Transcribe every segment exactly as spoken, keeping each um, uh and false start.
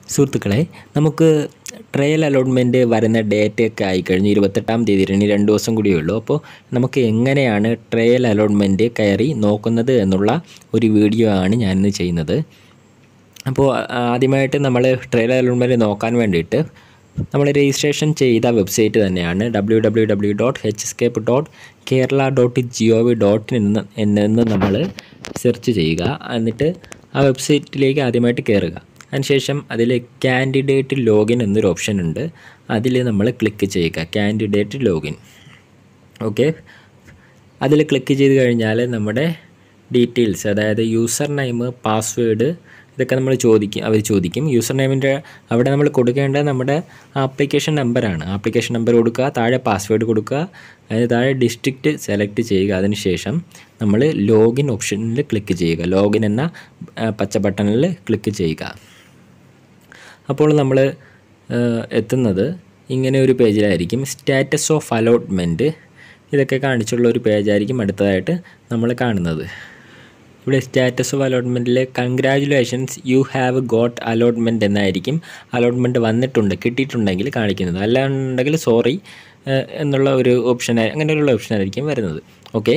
സുഹൃത്തുക്കളെ, നമുക്ക് trial allotment വരുന്ന ഡേറ്റൊക്കെ ആയിക്കഴിഞ്ഞ് ഇരുപത്തെട്ടാം തീയതി ഇനി രണ്ട് ദിവസം കൂടിയേ ഉള്ളൂ. അപ്പോൾ നമുക്ക് എങ്ങനെയാണ് ട്രയൽ അലോട്ട്മെൻറ്റ് കയറി നോക്കുന്നത് എന്നുള്ള ഒരു വീഡിയോ ആണ് ഞാനിന്ന് ചെയ്യുന്നത്. അപ്പോൾ ആദ്യമായിട്ട് നമ്മൾ ട്രയൽ അലോട്ട്മെൻറ്റ് നോക്കാൻ വേണ്ടിയിട്ട് നമ്മൾ രജിസ്ട്രേഷൻ ചെയ്ത വെബ്സൈറ്റ് തന്നെയാണ് W W W dot H S cap dot Kerala dot G O V dot in എന്ന് നമ്മൾ സെർച്ച് ചെയ്യുക. എന്നിട്ട് ആ വെബ്സൈറ്റിലേക്ക് ആദ്യമായിട്ട് കയറുക. അതിനുശേഷം അതിൽ കാൻഡിഡേറ്റ് ലോഗിൻ എന്നൊരു ഓപ്ഷൻ ഉണ്ട്. അതിൽ നമ്മൾ ക്ലിക്ക് ചെയ്യുക, കാൻഡിഡേറ്റ് ലോഗിൻ. ഓക്കെ, അതിൽ ക്ലിക്ക് ചെയ്ത് കഴിഞ്ഞാൽ നമ്മുടെ ഡീറ്റെയിൽസ്, അതായത് യൂസർ നെയിം, പാസ്വേഡ്, ഇതൊക്കെ നമ്മൾ ചോദിക്കും അവർ ചോദിക്കും. യൂസർ നെയിമിൻ്റെ അവിടെ നമ്മൾ കൊടുക്കേണ്ടത് നമ്മുടെ ആപ്ലിക്കേഷൻ നമ്പറാണ്. ആപ്ലിക്കേഷൻ നമ്പർ കൊടുക്കുക, താഴെ പാസ്വേഡ് കൊടുക്കുക, അതിന് താഴെ ഡിസ്ട്രിക്റ്റ് സെലക്ട് ചെയ്യുക. അതിനുശേഷം നമ്മൾ ലോഗിൻ ഓപ്ഷനിൽ ക്ലിക്ക് ചെയ്യുക. ലോഗിൻ എന്ന പച്ച ബട്ടണിൽ ക്ലിക്ക് ചെയ്യുക. അപ്പോൾ നമ്മൾ എത്തുന്നത് ഇങ്ങനെ ഒരു പേജിലായിരിക്കും. സ്റ്റാറ്റസ് ഓഫ് അലോട്ട്മെൻറ്റ് ഇതൊക്കെ കാണിച്ചുള്ള ഒരു പേജായിരിക്കും അടുത്തതായിട്ട് നമ്മൾ കാണുന്നത്. ഇവിടെ സ്റ്റാറ്റസ് ഓഫ് അലോട്ട്മെൻറ്റിൽ congratulations you have got allotment എന്നായിരിക്കും അലോട്ട്മെൻറ്റ് വന്നിട്ടുണ്ട് കിട്ടിയിട്ടുണ്ടെങ്കിൽ കാണിക്കുന്നത്. അല്ലാന്നുണ്ടെങ്കിൽ സോറി എന്നുള്ള ഒരു ഓപ്ഷൻ, അങ്ങനെയുള്ള ഓപ്ഷനായിരിക്കും വരുന്നത്. ഓക്കെ,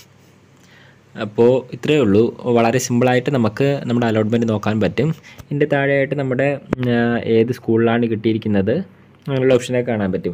അപ്പോൾ ഇത്രയേ ഉള്ളൂ. വളരെ സിമ്പിളായിട്ട് നമുക്ക് നമ്മുടെ അലോട്ട്മെൻറ്റ് നോക്കാൻ പറ്റും. ഇതിൻ്റെ താഴെയായിട്ട് നമ്മുടെ ഏത് സ്കൂളിലാണ് കിട്ടിയിരിക്കുന്നത് അങ്ങനെയുള്ള ഓപ്ഷനൊക്കെ കാണാൻ പറ്റും.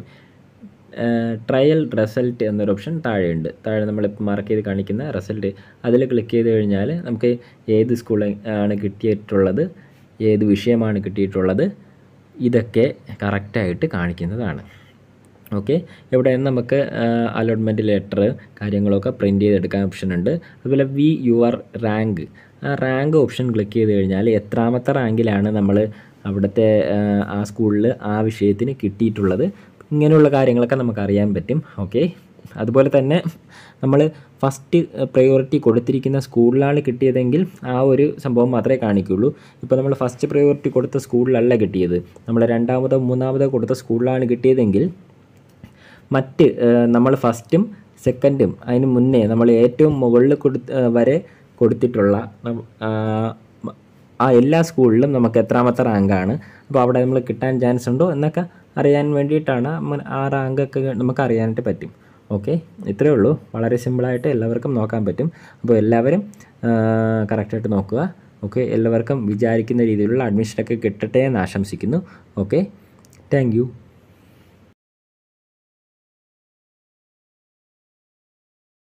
ട്രയൽ റിസൾട്ട് എന്നൊരു ഓപ്ഷൻ താഴെയുണ്ട്. താഴെ നമ്മളിപ്പോൾ മാർക്ക് ചെയ്ത് കാണിക്കുന്ന റിസൾട്ട്, അതിൽ ക്ലിക്ക് ചെയ്ത് കഴിഞ്ഞാൽ നമുക്ക് ഏത് സ്കൂൾ ആണ് കിട്ടിയിട്ടുള്ളത്, ഏത് വിഷയമാണ് കിട്ടിയിട്ടുള്ളത്, ഇതൊക്കെ കറക്റ്റായിട്ട് കാണിക്കുന്നതാണ്. ഓക്കെ, ഇവിടെ നമുക്ക് അലോട്ട്മെൻറ്റ് ലെറ്റർ കാര്യങ്ങളൊക്കെ പ്രിൻറ്റ് ചെയ്തെടുക്കാൻ ഓപ്ഷൻ ഉണ്ട്. അതുപോലെ വി യുവർ റാങ്ക്, ആ റാങ്ക് ഓപ്ഷൻ ക്ലിക്ക് ചെയ്ത് കഴിഞ്ഞാൽ എത്രാമത്തെ റാങ്കിലാണ് നമ്മൾ അവിടുത്തെ ആ സ്കൂളിൽ ആ വിഷയത്തിന് കിട്ടിയിട്ടുള്ളത്, ഇങ്ങനെയുള്ള കാര്യങ്ങളൊക്കെ നമുക്ക് അറിയാൻ പറ്റും. ഓക്കെ, അതുപോലെ തന്നെ നമ്മൾ ഫസ്റ്റ് പ്രയോറിറ്റി കൊടുത്തിരിക്കുന്ന സ്കൂളിലാണ് കിട്ടിയതെങ്കിൽ ആ ഒരു സംഭവം മാത്രമേ കാണിക്കുകയുള്ളൂ. ഇപ്പോൾ നമ്മൾ ഫസ്റ്റ് പ്രയോറിറ്റി കൊടുത്ത സ്കൂളിലല്ല കിട്ടിയത്, നമ്മൾ രണ്ടാമതോ മൂന്നാമതോ കൊടുത്ത സ്കൂളിലാണ് കിട്ടിയതെങ്കിൽ മറ്റ് നമ്മൾ ഫസ്റ്റും സെക്കൻഡും അതിന് മുന്നേ നമ്മൾ ഏറ്റവും മുകളിൽ കൊടുത്ത് വരെ കൊടുത്തിട്ടുള്ള ആ എല്ലാ സ്കൂളിലും നമുക്ക് എത്രാമത്തെ റാങ്കാണ്, അപ്പോൾ അവിടെ നമ്മൾ കിട്ടാൻ ചാൻസ് ഉണ്ടോ എന്നൊക്കെ അറിയാൻ വേണ്ടിയിട്ടാണ് ആ റാങ്കൊക്കെ നമുക്ക് അറിയാനായിട്ട് പറ്റും. ഓക്കെ, ഇത്രയേ ഉള്ളൂ. വളരെ സിമ്പിളായിട്ട് എല്ലാവർക്കും നോക്കാൻ പറ്റും. അപ്പോൾ എല്ലാവരും കറക്റ്റായിട്ട് നോക്കുക. ഓക്കെ, എല്ലാവർക്കും വിചാരിക്കുന്ന രീതിയിലുള്ള അഡ്മിഷനൊക്കെ കിട്ടട്ടെ എന്ന് ആശംസിക്കുന്നു. Okay, thank U.